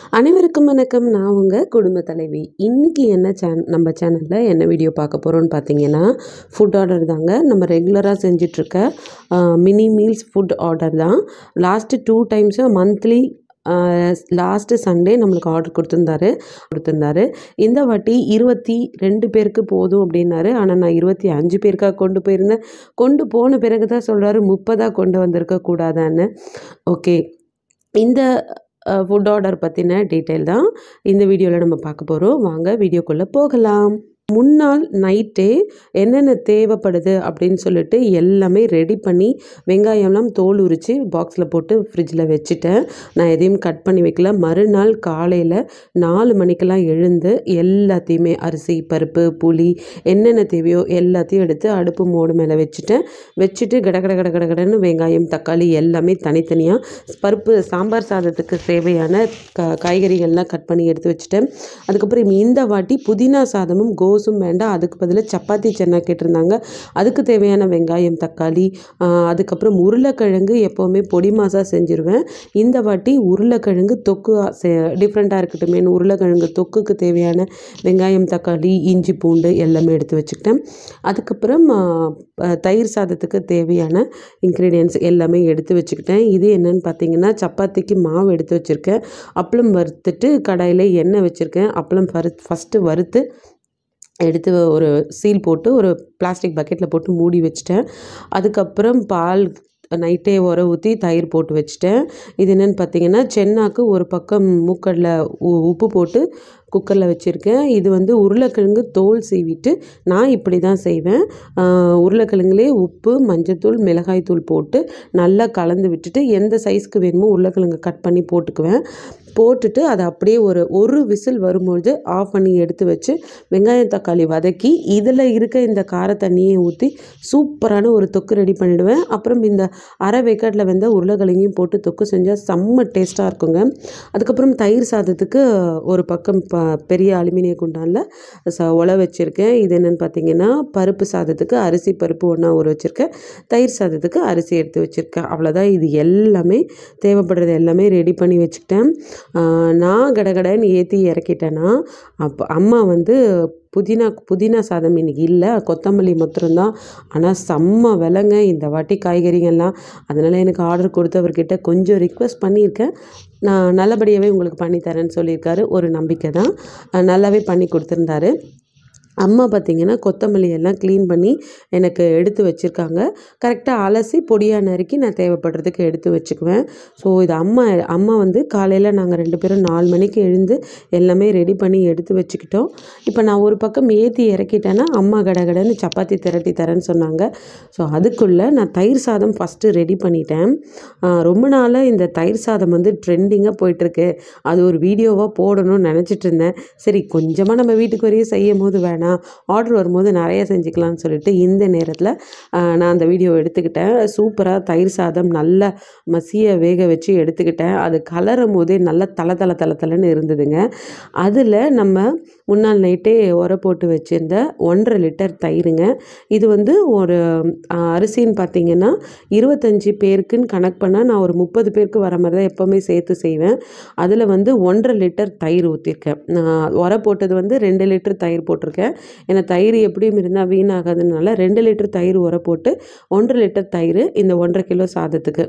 அனைவருக்கும் வணக்கம். நான் உங்கள் குடும்ப தலைவி. இன்றைக்கி நம்ம சேனலில் என்ன வீடியோ பார்க்க போகிறோன்னு பார்த்தீங்கன்னா, ஃபுட் ஆர்டர் தாங்க. நம்ம ரெகுலராக செஞ்சிட்ருக்க மினி மீல்ஸ் ஃபுட் ஆர்டர் தான். Last 2 times monthly last Sunday நம்மளுக்கு ஆர்டர் கொடுத்துருந்தாரு. இந்த வாட்டி 22 பேருக்கு போதும் அப்படின்னாரு. ஆனால் நான் 25 பேருக்காக கொண்டு போயிருந்தேன். கொண்டு போன பிறகு தான் சொல்கிறாரு 30 கொண்டு வந்திருக்க கூடாதான்னு. ஓகே, இந்த ஃபுட் ஆர்டர் பற்றின டீட்டெயில் தான் இந்த வீடியோவில் நம்ம பார்க்க போகிறோம். வாங்க வீடியோக்குள்ளே போகலாம். முன்னாள் நைட்டே என்னென்ன தேவைப்படுது அப்படின்னு சொல்லிட்டு எல்லாமே ரெடி பண்ணி வெங்காயம்லாம் தோல் உரித்து பாக்ஸில் போட்டு ஃப்ரிட்ஜில் வச்சுட்டேன். நான் எதையும் கட் பண்ணி வைக்கல. மறுநாள் காலையில் 4 மணிக்கெல்லாம் எழுந்து எல்லாத்தையுமே அரிசி, பருப்பு, புளி என்னென்ன தேவையோ எல்லாத்தையும் எடுத்து அடுப்பு மோடு மேலே வச்சுட்டு கடன்னு வெங்காயம், தக்காளி எல்லாமே தனித்தனியாக பருப்பு சாம்பார் சாதத்துக்கு தேவையான காய்கறிகள்லாம் கட் பண்ணி எடுத்து வச்சுட்டேன். அதுக்கப்புறம் இந்த வாட்டி புதினா சாதமும் கோஸும் வேண்டாம், அதுக்கு பதிலாக சப்பாத்தி சன்னா கேட்டிருந்தாங்க. அதுக்கு தேவையான வெங்காயம், தக்காளி, அதுக்கப்புறம் உருளைக்கிழங்கு எப்போவுமே பொடி மாசாக செஞ்சுருவேன். இந்த வாட்டி உருளைக்கிழங்கு தொக்கு டிஃப்ரெண்ட்டாக இருக்கட்டுமேனு உருளைக்கிழங்கு தொக்குக்கு தேவையான வெங்காயம், தக்காளி, இஞ்சி, பூண்டு எல்லாமே எடுத்து வச்சுக்கிட்டேன். அதுக்கப்புறம் தயிர் சாதத்துக்கு தேவையான இன்க்ரீடியன்ட்ஸ் எல்லாமே எடுத்து வச்சுக்கிட்டேன். இது என்னென்னு பார்த்தீங்கன்னா, சப்பாத்திக்கு மாவு எடுத்து வச்சுருக்கேன். அப்பளம் வறுத்துட்டு கடாயில் எண்ணெய் வச்சுருக்கேன். அப்பளம் ஃபஸ்ட்டு வறுத்து எடுத்து ஒரு சீல் போட்டு ஒரு பிளாஸ்டிக் பக்கெட்டில் போட்டு மூடி வச்சுட்டேன். அதுக்கப்புறம் பால் நைட்டே ஊற்றி தயிர் போட்டு வச்சுட்டேன். இது என்னென்னு பார்த்தீங்கன்னா, சென்னாக்கு ஒரு பக்கம் மூக்கடல உப்பு போட்டு குக்கரில் வச்சுருக்கேன். இது உருளைக்கிழங்கு தோல் சீவிட்டு நான் இப்படி தான் செய்வேன். உருளைக்கிழங்குலே உப்பு, மஞ்சத்தூள், மிளகாய்த்தூள் போட்டு நல்லா கலந்து விட்டுட்டு எந்த சைஸ்க்கு வேணுமோ உருளைக்கிழங்கு கட் பண்ணி போட்டுட்டு அதை அப்படியே ஒரு விசில் வரும்பொழுது ஆஃப் பண்ணி எடுத்து வச்சு வெங்காயம், தக்காளி வதக்கி இதில் இருக்க இந்த கார தண்ணியை ஊற்றி சூப்பரான ஒரு தொக்கு ரெடி பண்ணிவிடுவேன். அப்புறம் இந்த அரை வேக்காட்டில் வெந்த உருளைக்கிழங்கையும் போட்டு தொக்கு செஞ்சால் செம்ம டேஸ்ட்டாக இருக்குங்க. அதுக்கப்புறம் தயிர் சாதத்துக்கு ஒரு பக்கம் பெரிய அலுமினிய குண்டானில் உலை வச்சுருக்கேன். இது என்னென்னு பார்த்தீங்கன்னா, பருப்பு சாதத்துக்கு அரிசி பருப்பு ஒன்றா ஊற வச்சுருக்கேன். தயிர் சாதத்துக்கு அரிசி எடுத்து வச்சுருக்கேன். அவ்வளோதான். இது எல்லாமே தேவைப்படுறது எல்லாமே ரெடி பண்ணி வச்சுக்கிட்டேன். நான் கடகடன்னு ஏற்றி இறக்கிட்டேன்னா, அப்போ அம்மா புதினா சாதம் இன்றைக்கி இல்லை, கொத்தமல்லி மாத்திரம்தான். ஆனால் செம்ம விலைங்க இந்த வாட்டி காய்கறிகள்லாம். அதனால் எனக்கு ஆர்டர் கொடுத்தவர்கிட்ட கொஞ்சம் ரிக்வெஸ்ட் பண்ணியிருக்கேன். நான் நல்லபடியாகவே உங்களுக்கு பண்ணித்தரேன்னு சொல்லியிருக்காரு. ஒரு நம்பிக்கை தான். நல்லாவே பண்ணி கொடுத்துருந்தாரு. அம்மா பார்த்திங்கன்னா கொத்தமல்லி எல்லாம் க்ளீன் பண்ணி எனக்கு எடுத்து வச்சுருக்காங்க. கரெக்டாக அலசி பொடியாக நறுக்கி நான் தேவைப்படுறதுக்கு எடுத்து வச்சுக்குவேன். ஸோ இது அம்மா காலையில் நாங்கள் 2 பேரும் 4 மணிக்கு எழுந்து எல்லாமே ரெடி பண்ணி எடுத்து வச்சுக்கிட்டோம். இப்போ நான் ஒரு பக்கம் ஏற்றி இறக்கிட்டேன்னா அம்மா கடகடன்னு சப்பாத்தி திரட்டி தரேன்னு சொன்னாங்க. ஸோ அதுக்குள்ளே நான் தயிர் சாதம் ஃபஸ்ட்டு ரெடி பண்ணிட்டேன். ரொம்ப நாளாக இந்த தயிர் சாதம் ட்ரெண்டிங்காக போயிட்டுருக்கு. அது ஒரு வீடியோவாக போடணும்னு நினச்சிட்டு இருந்தேன். சரி, கொஞ்சமாக நம்ம வீட்டுக்கு வரையும் செய்யும் போது வேணாம், ஆர்டர் வரும்போது நிறைய செஞ்சுக்கலாம்னு சொல்லிட்டு இந்த நேரத்தில் நான் அந்த வீடியோ எடுத்துக்கிட்டேன். சூப்பராக தயிர் சாதம் நல்லா மசிய வேக வச்சு எடுத்துக்கிட்டேன். அது கலரும் போதே நல்லா தலை இருந்ததுங்க. அதில் நம்ம முன்னாள் நைட்டே உர போட்டு வச்சுருந்த 1.5 லிட்டர் தயிருங்க. இது ஒரு அரிசின்னு பார்த்தீங்கன்னா 25 பேருக்குன்னு கணக்கு பண்ணால் நான் ஒரு 30 பேருக்கு வர மாதிரி தான் எப்போவுமே சேர்த்து செய்வேன். அதில் 1.5 லிட்டர் தயிர் ஊற்றிருக்கேன். நான் உர போட்டது 2 லிட்டர் தயிர் போட்டிருக்கேன். ஏன்னா தயிர் எப்படியும் இருந்தால் வீணாகாதுனால 2 லிட்டர் தயிர் உர போட்டு 1.5 லிட்டர் தயிர் இந்த 1.5 கிலோ சாதத்துக்கு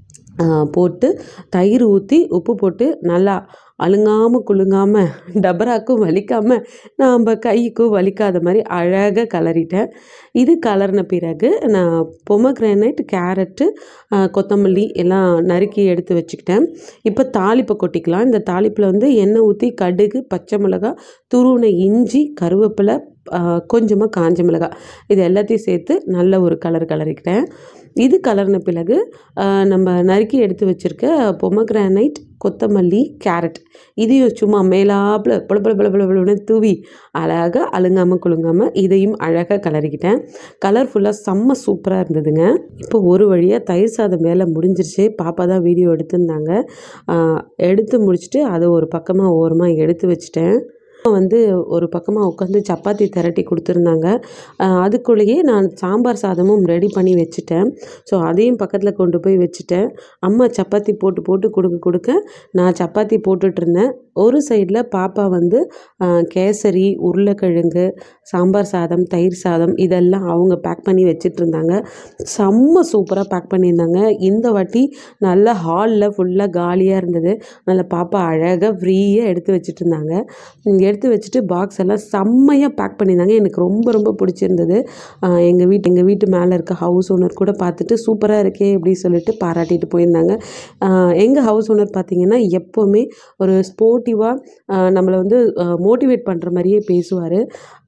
போட்டு தயிர் ஊற்றி உப்பு போட்டு நல்லா அழுங்காமல் குலுங்காமல் டபராக்கும் வலிக்காமல் நாம் கைக்கும் வலிக்காத மாதிரி அழகாக கலரிட்டேன். இது கலர்ன பிறகு நான் பொமக்ரானைட், கேரட்டு, கொத்தமல்லி எல்லாம் நறுக்கி எடுத்து வச்சுக்கிட்டேன். இப்போ தாளிப்பை கொட்டிக்கலாம். இந்த தாளிப்பில் எண்ணெய் ஊற்றி கடுகு, பச்சை மிளகாய், துருவின இஞ்சி, கருவேப்பிலை, கொஞ்சமாக காஞ்ச மிளகாய் இது எல்லாத்தையும் சேர்த்து நல்ல ஒரு கலரிக்கிட்டேன். இது கலர்ன பிறகு நம்ம நறுக்கி எடுத்து வச்சுருக்க பொமக்ரானைட், கொத்தமல்லி, கேரட் இதையும் சும்மா மேலாப்பில் பளபளன்னு தூவி அழகாக அழுங்காமல் குலுங்காமல் இதையும் அழகாக கலரிக்கிட்டேன். கலர்ஃபுல்லாக செம்ம சூப்பராக இருந்ததுங்க. இப்போ ஒரு வழியாக தயிர் சாதம் வேலை முடிஞ்சிருச்சு. பாப்பா தான் வீடியோ எடுத்திருந்தாங்க. எடுத்து முடிச்சுட்டு அதை ஒரு பக்கமாக ஓரமாக எடுத்து வச்சுட்டேன். வந்து ஒரு பக்கமாக உட்காந்து சப்பாத்தி திரட்டி கொடுத்துருந்தாங்க. அதுக்குள்ளேயே நான் சாம்பார் சாதமும் ரெடி பண்ணி வச்சுட்டேன். ஸோ அதையும் பக்கத்தில் கொண்டு போய் வச்சுட்டேன். அம்மா சப்பாத்தி போட்டு போட்டு கொடுக்க நான் சப்பாத்தி போட்டுட்ருந்தேன். ஒரு சைடில் பாப்பா வந்து கேசரி, உருளைக்கிழங்கு, சாம்பார் சாதம், தயிர் சாதம் இதெல்லாம் அவங்க பேக் பண்ணி வச்சிட்ருந்தாங்க. செம்ம சூப்பராக பேக் பண்ணியிருந்தாங்க. இந்த வாட்டி நல்லா ஹாலில் ஃபுல்லாக காலியாக இருந்தது. நல்லா பாப்பா அழகாக ஃப்ரீயாக எடுத்து வச்சுட்ருந்தாங்க. எடுத்து வச்சுட்டு பாக்ஸ் எல்லாம் செம்மையாக பேக் பண்ணியிருந்தாங்க. எனக்கு ரொம்ப ரொம்ப பிடிச்சிருந்தது. எங்கள் வீட்டு மேலே இருக்க ஹவுஸ் ஓனர் கூட பார்த்துட்டு சூப்பராக இருக்கே அப்படின்னு சொல்லிட்டு பாராட்டிட்டு போயிருந்தாங்க. எங்கள் ஹவுஸ் ஓனர் பார்த்திங்கன்னா எப்போவுமே ஒரு ஸ்போர்ட்டிவாக நம்மளை வந்து மோட்டிவேட் பண்ணுற மாதிரியே பேசுவார்.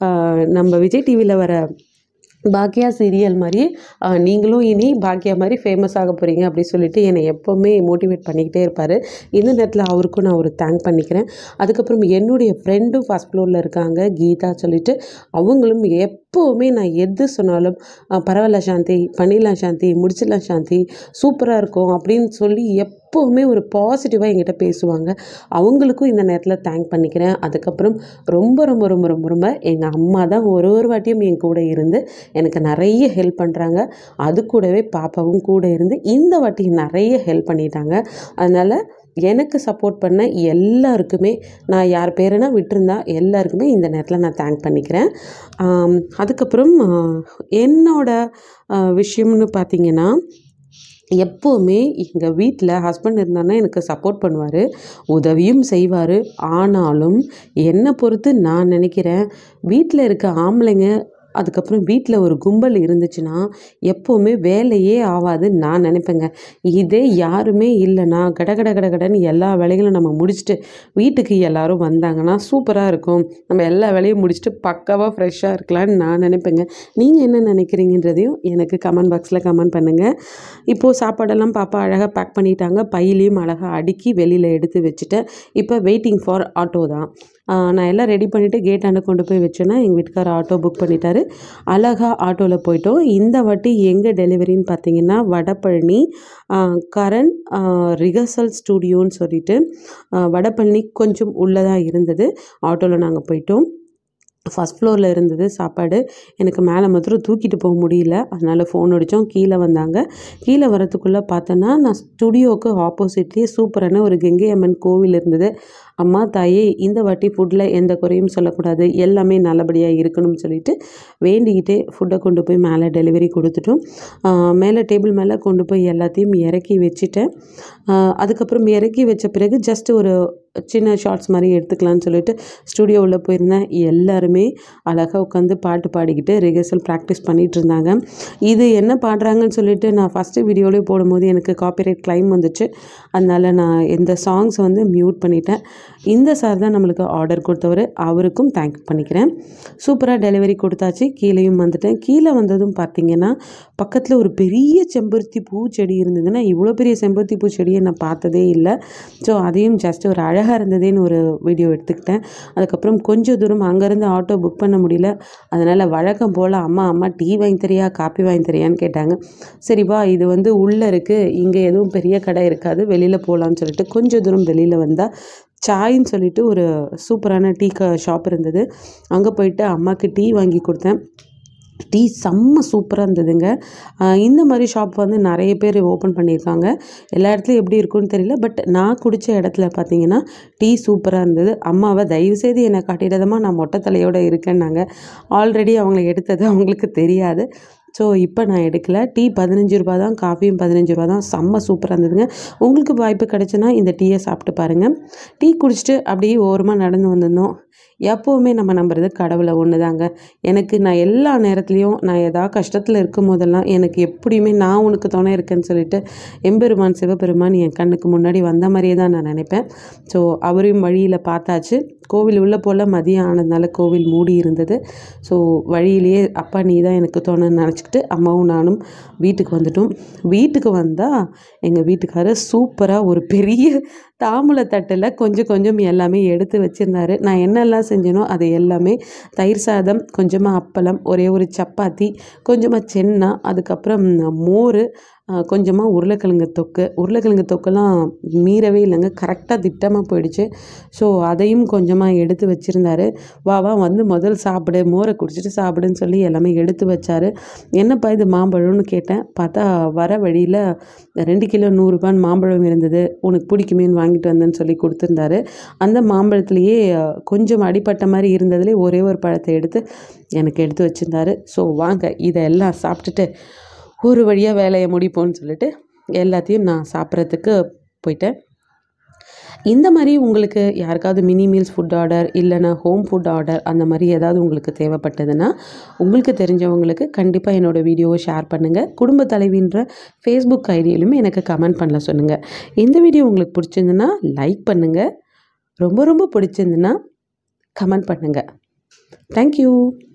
நம்ம விஜய் டிவியில் வர பாக்கியா சீரியல் மாதிரி நீங்களும் இனி பாக்கியா மாதிரி ஃபேமஸ் ஆக போகிறீங்க அப்படின்னு சொல்லிட்டு என்னை எப்போவுமே மோட்டிவேட் பண்ணிக்கிட்டே இருப்பார். இந்த நேரத்தில் அவருக்கும் நான் ஒரு தேங்க் பண்ணிக்கிறேன். அதுக்கப்புறம் என்னுடைய ஃப்ரெண்டும் ஃபஸ்ட் ஃப்ளோரில் இருக்காங்க, கீதா சொல்லிட்டு. அவங்களும் எப்போவுமே நான் எது சொன்னாலும் பரவாயில்ல சாந்தி, பண்ணிடலாம் சாந்தி, முடிச்சிடலாம் சாந்தி, சூப்பராக இருக்கும் அப்படின்னு சொல்லி எப்போவுமே ஒரு பாசிட்டிவாக என்கிட்ட பேசுவாங்க. அவங்களுக்கும் இந்த நேரத்தில் தேங்க் பண்ணிக்கிறேன். அதுக்கப்புறம் ரொம்ப ரொம்ப ரொம்ப ரொம்ப ரொம்ப எங்கள் அம்மா தான் ஒரு வாட்டியும் என் கூட இருந்து எனக்கு நிறைய ஹெல்ப் பண்ணுறாங்க. அது கூடவே பாப்பாவும் கூட இருந்து இந்த வாட்டி நிறைய ஹெல்ப் பண்ணிட்டாங்க. அதனால் எனக்கு சப்போர்ட் பண்ண எல்லாருக்குமே, நான் யார் பேருனா விட்டுருந்தா எல்லாருக்குமே இந்த நேரத்தில் நான் தேங்க் பண்ணிக்கிறேன். அதுக்கப்புறம் என்னோட விஷயம்னு பார்த்திங்கன்னா, எப்போவுமே எங்கள் வீட்டில் ஹஸ்பண்ட் இருந்தாருன்னா எனக்கு சப்போர்ட் பண்ணுவார், உதவியும் செய்வார். ஆனாலும் என்னை பொறுத்து நான் நினைக்கிறேன், வீட்டில் இருக்க ஆம்பளைங்க அதுக்கப்புறம் வீட்டில் ஒரு கும்பல் இருந்துச்சுன்னா எப்போவுமே வேலையே ஆகாது நான் நினைப்பேங்க. இதே யாருமே இல்லைன்னா கடன்னு எல்லா வேலைகளும் நம்ம முடிச்சுட்டு வீட்டுக்கு எல்லோரும் வந்தாங்கன்னா சூப்பராக இருக்கும். நம்ம எல்லா வேலையும் முடிச்சுட்டு பக்காவாக ஃப்ரெஷ்ஷாக இருக்கலான்னு நான் நினைப்பேங்க. நீங்கள் என்ன நினைக்கிறீங்கன்றதையும் எனக்கு கமெண்ட் பாக்ஸில் கமெண்ட் பண்ணுங்கள். இப்போது சாப்பாடெல்லாம் பாப்பா அழகாக பேக் பண்ணிட்டாங்க. பையிலையும் அழகாக அடுக்கி வெளியில் எடுத்து வச்சுட்டேன். இப்போ வெயிட்டிங் ஃபார் ஆட்டோ தான். நான் எல்லாம் ரெடி பண்ணிவிட்டு கேட்டாண்ட கொண்டு போய் வச்சேன்னா எங்கள் வீட்டுக்காரர் ஆட்டோ புக் பண்ணிட்டாரு. அழகாக ஆட்டோவில் போயிட்டோம். இந்த வாட்டி எங்கே டெலிவரின்னு பார்த்தீங்கன்னா வடபழனி கரண் ரிஹர்சல் ஸ்டூடியோன்னு சொல்லிட்டு வடபழனி கொஞ்சம் உள்ளதாக இருந்தது. ஆட்டோவில் நாங்கள் போயிட்டோம். ஃபஸ்ட் ஃப்ளோரில் இருந்தது சாப்பாடு. எனக்கு மேலே மாத்திரம் தூக்கிட்டு போக முடியல. அதனால் ஃபோன் அடித்தோம். கீழே வந்தாங்க. கீழே வரத்துக்குள்ளே பார்த்தோன்னா நான் ஸ்டுடியோவுக்கு ஆப்போசிட்லேயே சூப்பரான ஒரு கங்கை அம்மன் கோவில் இருந்தது. அம்மா தாயே, இந்த வாட்டி ஃபுட்டில் எந்த குறையும் சொல்லக்கூடாது, எல்லாமே நல்லபடியாக இருக்கணும்னு சொல்லிட்டு வேண்டிக்கிட்டே ஃபுட்டை கொண்டு போய் மேலே டெலிவரி கொடுத்துட்டோம். மேலே டேபிள் மேலே கொண்டு போய் எல்லாத்தையும் இறக்கி வச்சுட்டேன். அதுக்கப்புறம் இறக்கி வச்ச பிறகு ஜஸ்ட் ஒரு சின்ன ஷார்ட்ஸ் மாதிரி எடுத்துக்கலான்னு சொல்லிட்டு ஸ்டுடியோ உள்ளே போயிருந்தேன். எல்லாருமே அழகாக உட்காந்து பாட்டு பாடிக்கிட்டு ரிஹர்சல் ப்ராக்டிஸ் பண்ணிகிட்டு இருந்தாங்க. இது என்ன பாடுறாங்கன்னு சொல்லிட்டு நான் ஃபஸ்ட்டு வீடியோலேயே போடும்போது எனக்கு காப்பிரைட் கிளைம் வந்துச்சு. அதனால் நான் இந்த சாங்ஸ் வந்து மியூட் பண்ணிட்டேன். இந்த சார் தான் நம்மளுக்கு ஆர்டர் கொடுத்தவர், அவருக்கும் தேங்க் பண்ணிக்கிறேன். சூப்பராக டெலிவரி கொடுத்தாச்சு. கீழேயும் வந்துட்டேன். கீழே வந்ததும் பார்த்திங்கன்னா பக்கத்தில் ஒரு பெரிய செம்பருத்தி பூச்செடி இருந்ததுன்னா இவ்வளோ பெரிய செம்பருத்தி பூச்செடியை நான் பார்த்ததே இல்லை. ஸோ அதையும் ஜஸ்ட் ஒரு அழகாக இருந்ததுன்னு ஒரு வீடியோ எடுத்துக்கிட்டேன். அதுக்கப்புறம் கொஞ்சம் தூரம் அங்கேருந்து ஆட்டோ புக் பண்ண முடியல. அதனால் வழக்கம் போல் அம்மா டீ வாங்கி தரியா, காப்பி வாங்கி தரியான்னு கேட்டாங்க. சரி வா, இது வந்து உள்ளே இருக்குது, இங்கே எதுவும் பெரிய கடை இருக்காது, வெளியில் போகலான்னு சொல்லிட்டு கொஞ்சம் தூரம் வெளியில் வந்தால் சாயின்னு சொல்லிட்டு ஒரு சூப்பரான டீ ஷாப் இருந்தது. அங்கே போயிட்டு அம்மாவுக்கு டீ வாங்கி கொடுத்தேன். டீ செம்ம சூப்பராக இருந்ததுங்க. இந்த மாதிரி ஷாப் வந்து நிறைய பேர் ஓப்பன் பண்ணியிருக்காங்க. எல்லா இடத்துலையும் எப்படி இருக்குன்னு தெரியல. பட் நான் குடித்த இடத்துல பார்த்தீங்கன்னா டீ சூப்பராக இருந்தது. அம்மாவை தயவுசெய்து என்னை காட்டிடாதமா, நான் மொட்டை தலையோடு இருக்கேன்னாங்க. ஆல்ரெடி அவங்கள எடுத்தது அவங்களுக்கு தெரியாது. ஸோ இப்போ நான் எடுக்கலை. டீ 15 ரூபா தான், காஃபியும் 15 ரூபா தான். செம்ம சூப்பராக இருந்ததுங்க. உங்களுக்கு வாய்ப்பு கிடைச்சுன்னா இந்த டீயை சாப்பிட்டு பாருங்கள். டீ குடிச்சிட்டு அப்படியே ஓரமாக நடந்து வந்திருந்தோம். எப்போவுமே நம்ம நம்புறது கடவுளை ஒன்று தாங்க. நான் எல்லா நேரத்துலையும் நான் ஏதாவது கஷ்டத்தில் இருக்கும் போதெல்லாம் எனக்கு எப்படியுமே நான் உனக்கு துணை இருக்கேன்னு சொல்லிட்டு எம்பெருமான் சிவபெருமான் என் கண்ணுக்கு முன்னாடி வந்த மாதிரியே தான் நான் நினைப்பேன். ஸோ அவரையும் வழியில் பார்த்தாச்சு. கோவில் உள்ளே போல் மதியம் ஆனதுனால கோவில் மூடி இருந்தது. ஸோ வழியிலேயே அப்பா நீ தான் எனக்கு துணைன்னு நினச்சிக்கிட்டு அம்மாவும் நானும் வீட்டுக்கு வந்துட்டோம். வீட்டுக்கு வந்தால் எங்கள் வீட்டுக்காரர் சூப்பராக ஒரு பெரிய தாம்பூல தட்டில் கொஞ்சம் எல்லாமே எடுத்து வச்சுருந்தாரு. நான் என்னெல்லாம் செஞ்சேனோ அது எல்லாமே தயிர் சாதம், கொஞ்சமாக அப்பளம், ஒரே ஒரு சப்பாத்தி, கொஞ்சமாக சென்னா, அதுக்கப்புறம் மோர், கொஞ்சமாக உருளைக்கிழங்கு தொக்கெல்லாம் மீறவே இல்லைங்க, கரெக்டாக திட்டமாக போயிடுச்சு. ஸோ அதையும் கொஞ்சமாக எடுத்து வச்சுருந்தாரு. வா வந்து முதல் சாப்பிடு, மோரை குடிச்சிட்டு சாப்பிடுன்னு சொல்லி எல்லாமே எடுத்து வச்சார். என்னப்பா இது மாம்பழம்னு கேட்டேன். பார்த்தா வர வழியில் 2 கிலோ 100 ரூபான்னு மாம்பழம் இருந்தது, உனக்கு பிடிக்குமேன்னு வாங்கிட்டு வந்தேன்னு சொல்லி கொடுத்துருந்தாரு. அந்த மாம்பழத்துலேயே கொஞ்சம் அடிப்பட்ட மாதிரி இருந்ததுலேயே ஒரே ஒரு பழத்தை எடுத்து எனக்கு எடுத்து வச்சுருந்தாரு. ஸோ வாங்க இதெல்லாம் சாப்பிட்டுட்டு ஒரு வழியாக வேலையை முடிப்போன்னு சொல்லிட்டு எல்லாத்தையும் நான் சாப்பிட்றதுக்கு போயிட்டேன். இந்த மாதிரி உங்களுக்கு யாருக்காவது மினி மீல்ஸ் ஃபுட் ஆர்டர் இல்லைனா ஹோம் ஃபுட் ஆர்டர் அந்த மாதிரி ஏதாவது உங்களுக்கு தேவைப்பட்டதுன்னா உங்களுக்கு தெரிஞ்சவங்களுக்கு கண்டிப்பாக என்னோடய வீடியோவை ஷேர் பண்ணுங்கள். குடும்ப தலைவின்ற ஃபேஸ்புக் ஐடியிலுமே எனக்கு கமெண்ட் பண்ணல சொல்லுங்கள். இந்த வீடியோ உங்களுக்கு பிடிச்சிருந்துன்னா லைக் பண்ணுங்கள், ரொம்ப ரொம்ப பிடிச்சிருந்துன்னா கமெண்ட் பண்ணுங்கள். தேங்க்யூ.